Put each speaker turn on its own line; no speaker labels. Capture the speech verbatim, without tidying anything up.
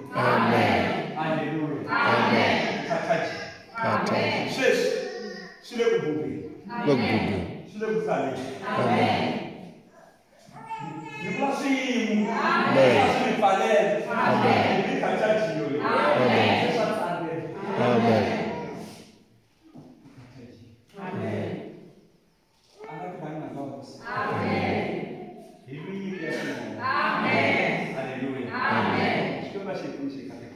Amen.
Hallelujah.
Amen.
Kataji.
Kataji.
Shesh. Sule kububi.
Lobubu.
Sule kufale.
Amen.
Nikwasi.
Amen.
Nikwasi fale.
Amen.
Nikataji yo.
Amen. Amen.
Amen. Amen. Hallelujah. Amen.